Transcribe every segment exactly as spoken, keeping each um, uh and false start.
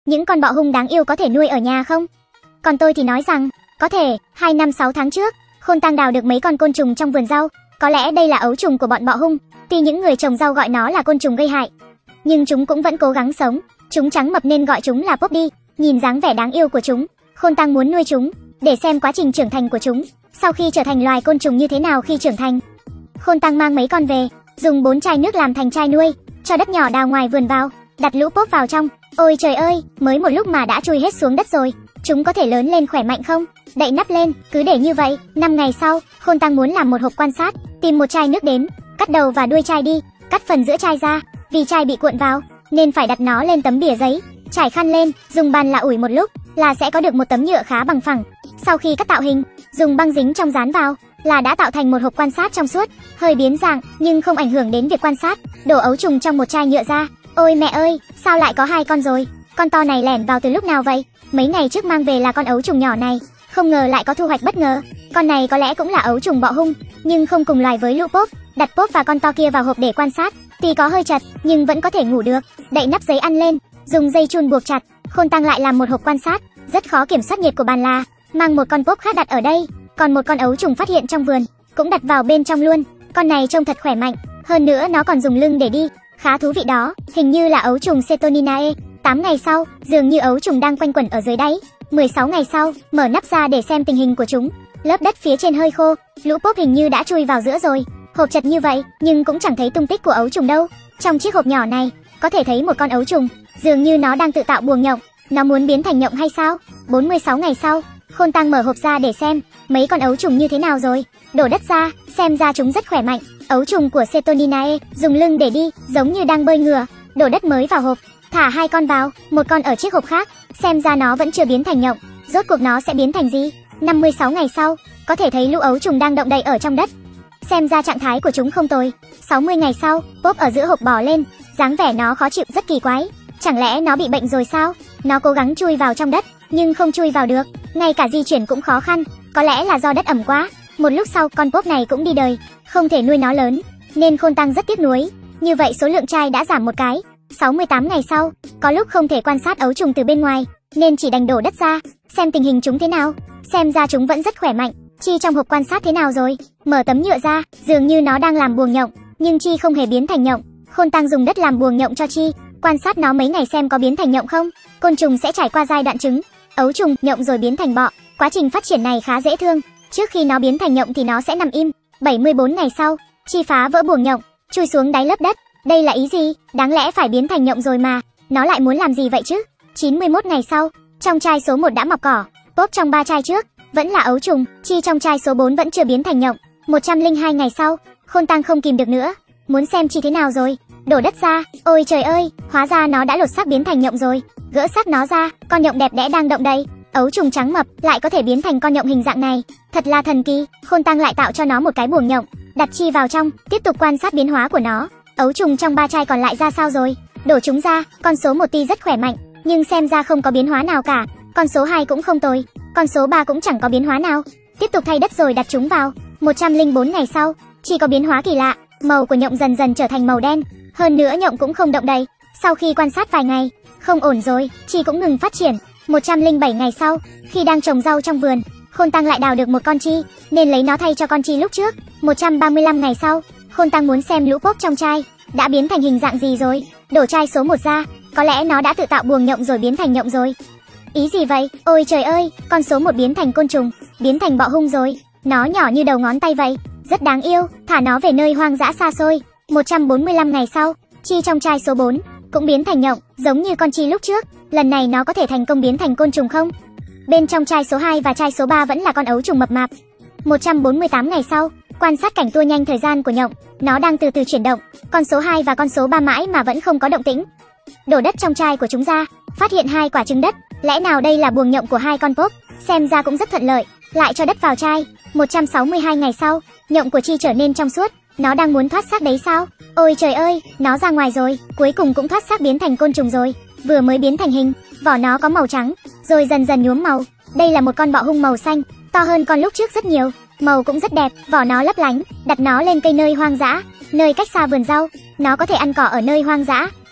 những con bọ hung đáng yêu có thể nuôi ở nhà không? Còn tôi thì nói rằng, có thể. Hai năm sáu tháng trước, Khôn Tăng đào được mấy con côn trùng trong vườn rau. Có lẽ đây là ấu trùng của bọn bọ hung. Tuy những người trồng rau gọi nó là côn trùng gây hại, nhưng chúng cũng vẫn cố gắng sống. Chúng trắng mập nên gọi chúng là Poppy. Nhìn dáng vẻ đáng yêu của chúng, Khôn Tăng muốn nuôi chúng, để xem quá trình trưởng thành của chúng, sau khi trở thành loài côn trùng như thế nào khi trưởng thành. Khôn Tăng mang mấy con về, dùng bốn chai nước làm thành chai nuôi, cho đất nhỏ đào ngoài vườn vào, đặt lũ pop vào trong. Ôi trời ơi, mới một lúc mà đã chui hết xuống đất rồi. Chúng có thể lớn lên khỏe mạnh không? Đậy nắp lên, cứ để như vậy. Năm ngày sau, Khôn Tăng muốn làm một hộp quan sát, tìm một chai nước đến, cắt đầu và đuôi chai đi, cắt phần giữa chai ra, vì chai bị cuộn vào nên phải đặt nó lên tấm bìa giấy, trải khăn lên, dùng bàn lạ ủi một lúc là sẽ có được một tấm nhựa khá bằng phẳng. Sau khi cắt tạo hình, dùng băng dính trong dán vào là đã tạo thành một hộp quan sát trong suốt, hơi biến dạng nhưng không ảnh hưởng đến việc quan sát. Đổ ấu trùng trong một chai nhựa ra. Ôi mẹ ơi, sao lại có hai con rồi? Con to này lẻn vào từ lúc nào vậy? Mấy ngày trước mang về là con ấu trùng nhỏ này, không ngờ lại có thu hoạch bất ngờ. Con này có lẽ cũng là ấu trùng bọ hung, nhưng không cùng loài với lũ pop. Đặt pop và con to kia vào hộp để quan sát, tuy có hơi chật nhưng vẫn có thể ngủ được. Đậy nắp giấy ăn lên, dùng dây chun buộc chặt. Khôn Tăng lại làm một hộp quan sát. Rất khó kiểm soát nhiệt của bàn là mang một con pop khác đặt ở đây, còn một con ấu trùng phát hiện trong vườn cũng đặt vào bên trong luôn. Con này trông thật khỏe mạnh, hơn nữa nó còn dùng lưng để đi, khá thú vị đó. Hình như là ấu trùng Cetoninae. Tám ngày sau, dường như ấu trùng đang quanh quẩn ở dưới đáy. Mười sáu ngày sau, mở nắp ra để xem tình hình của chúng. Lớp đất phía trên hơi khô, lũ pop hình như đã chui vào giữa rồi. Hộp chật như vậy, nhưng cũng chẳng thấy tung tích của ấu trùng đâu. Trong chiếc hộp nhỏ này, có thể thấy một con ấu trùng, dường như nó đang tự tạo buồng nhộng. Nó muốn biến thành nhộng hay sao? bốn mươi sáu ngày sau, Khôn Tăng mở hộp ra để xem mấy con ấu trùng như thế nào rồi. Đổ đất ra, xem ra chúng rất khỏe mạnh. Ấu trùng của Cetoninae dùng lưng để đi, giống như đang bơi ngửa. Đổ đất mới vào hộp, thả hai con vào, một con ở chiếc hộp khác. Xem ra nó vẫn chưa biến thành nhộng. Rốt cuộc nó sẽ biến thành gì? năm mươi sáu ngày sau, có thể thấy lũ ấu trùng đang động đậy ở trong đất. Xem ra trạng thái của chúng không tồi. sáu mươi ngày sau, pop ở giữa hộp bò lên, dáng vẻ nó khó chịu rất kỳ quái. Chẳng lẽ nó bị bệnh rồi sao? Nó cố gắng chui vào trong đất, nhưng không chui vào được, ngay cả di chuyển cũng khó khăn. Có lẽ là do đất ẩm quá. Một lúc sau, con pop này cũng đi đời, không thể nuôi nó lớn, nên Khôn Tăng rất tiếc nuối. Như vậy số lượng chai đã giảm một cái. sáu mươi tám ngày sau, có lúc không thể quan sát ấu trùng từ bên ngoài, nên chỉ đành đổ đất ra, xem tình hình chúng thế nào. Xem ra chúng vẫn rất khỏe mạnh. Chi trong hộp quan sát thế nào rồi? Mở tấm nhựa ra, dường như nó đang làm buồng nhộng, nhưng Chi không hề biến thành nhộng. Khôn Tăng dùng đất làm buồng nhộng cho Chi, quan sát nó mấy ngày xem có biến thành nhộng không. Côn trùng sẽ trải qua giai đoạn trứng, ấu trùng, nhộng rồi biến thành bọ. Quá trình phát triển này khá dễ thương. Trước khi nó biến thành nhộng thì nó sẽ nằm im. bảy mươi bốn ngày sau, Chi phá vỡ buồng nhộng, chui xuống đáy lớp đất. Đây là ý gì? Đáng lẽ phải biến thành nhộng rồi mà, nó lại muốn làm gì vậy chứ? chín mươi mốt ngày sau, trong chai số một đã mọc cỏ. Pop trong ba chai trước vẫn là ấu trùng, Chi trong chai số bốn vẫn chưa biến thành nhộng. một trăm lẻ hai ngày sau, Khôn Tăng không kìm được nữa, muốn xem Chi thế nào rồi. Đổ đất ra. Ôi trời ơi, hóa ra nó đã lột xác biến thành nhộng rồi. Gỡ xác nó ra, con nhộng đẹp đẽ đang động đậy. Ấu trùng trắng mập lại có thể biến thành con nhộng hình dạng này, thật là thần kỳ. Khôn Tăng lại tạo cho nó một cái buồng nhộng, đặt Chi vào trong, tiếp tục quan sát biến hóa của nó. Ấu trùng trong ba chai còn lại ra sao rồi? Đổ chúng ra. Con số một tuy rất khỏe mạnh, nhưng xem ra không có biến hóa nào cả. Con số hai cũng không tồi, con số ba cũng chẳng có biến hóa nào. Tiếp tục thay đất rồi đặt chúng vào. một trăm lẻ bốn ngày sau, Chi có biến hóa kỳ lạ, màu của nhộng dần dần trở thành màu đen, hơn nữa nhộng cũng không động đậy. Sau khi quan sát vài ngày, không ổn rồi, Chi cũng ngừng phát triển. một trăm lẻ bảy ngày sau, khi đang trồng rau trong vườn, Khôn Tăng lại đào được một con Chi, nên lấy nó thay cho con Chi lúc trước. một trăm ba mươi lăm ngày sau, Khôn Tăng muốn xem lũ pop trong chai đã biến thành hình dạng gì rồi. Đổ chai số một ra, có lẽ nó đã tự tạo buồng nhộng rồi biến thành nhộng rồi. Ý gì vậy? Ôi trời ơi, con số một biến thành côn trùng, biến thành bọ hung rồi. Nó nhỏ như đầu ngón tay vậy, rất đáng yêu, thả nó về nơi hoang dã xa xôi. một trăm bốn mươi lăm ngày sau, Chi trong chai số bốn cũng biến thành nhộng, giống như con Chi lúc trước. Lần này nó có thể thành công biến thành côn trùng không? Bên trong chai số hai và chai số ba vẫn là con ấu trùng mập mạp. một trăm bốn mươi tám ngày sau, quan sát cảnh tua nhanh thời gian của nhộng, nó đang từ từ chuyển động. Con số hai và con số ba mãi mà vẫn không có động tĩnh. Đổ đất trong chai của chúng ra, phát hiện hai quả trứng đất. Lẽ nào đây là buồng nhộng của hai con pop? Xem ra cũng rất thuận lợi. Lại cho đất vào chai. một trăm sáu mươi hai ngày sau, nhộng của Chi trở nên trong suốt. Nó đang muốn thoát xác đấy sao? Ôi trời ơi, nó ra ngoài rồi, cuối cùng cũng thoát xác biến thành côn trùng rồi. Vừa mới biến thành hình, vỏ nó có màu trắng, rồi dần dần nhuốm màu. Đây là một con bọ hung màu xanh, to hơn con lúc trước rất nhiều, màu cũng rất đẹp, vỏ nó lấp lánh. Đặt nó lên cây nơi hoang dã, nơi cách xa vườn rau, nó có thể ăn cỏ ở nơi hoang dã,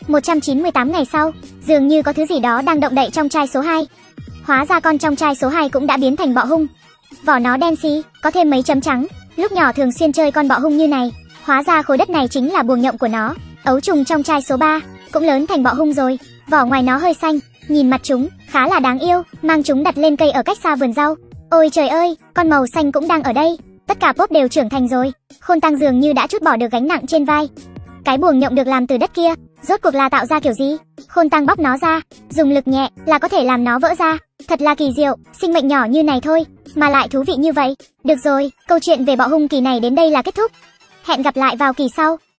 một trăm chín mươi tám ngày sau, dường như có thứ gì đó đang động đậy trong chai số hai. Hóa ra con trong chai số hai cũng đã biến thành bọ hung. Vỏ nó đen xì, có thêm mấy chấm trắng. Lúc nhỏ thường xuyên chơi con bọ hung như này. Hóa ra khối đất này chính là buồng nhộng của nó. Ấu trùng trong chai số ba cũng lớn thành bọ hung rồi. Vỏ ngoài nó hơi xanh, nhìn mặt chúng khá là đáng yêu. Mang chúng đặt lên cây ở cách xa vườn rau. Ôi trời ơi, con màu xanh cũng đang ở đây. Tất cả pop đều trưởng thành rồi. Khôn Tăng dường như đã trút bỏ được gánh nặng trên vai. Cái buồng nhộng được làm từ đất kia, rốt cuộc là tạo ra kiểu gì? Khôn Tăng bóc nó ra, dùng lực nhẹ là có thể làm nó vỡ ra. Thật là kỳ diệu, sinh mệnh nhỏ như này thôi mà lại thú vị như vậy. Được rồi, câu chuyện về bọ hung kỳ này đến đây là kết thúc. Hẹn gặp lại vào kỳ sau.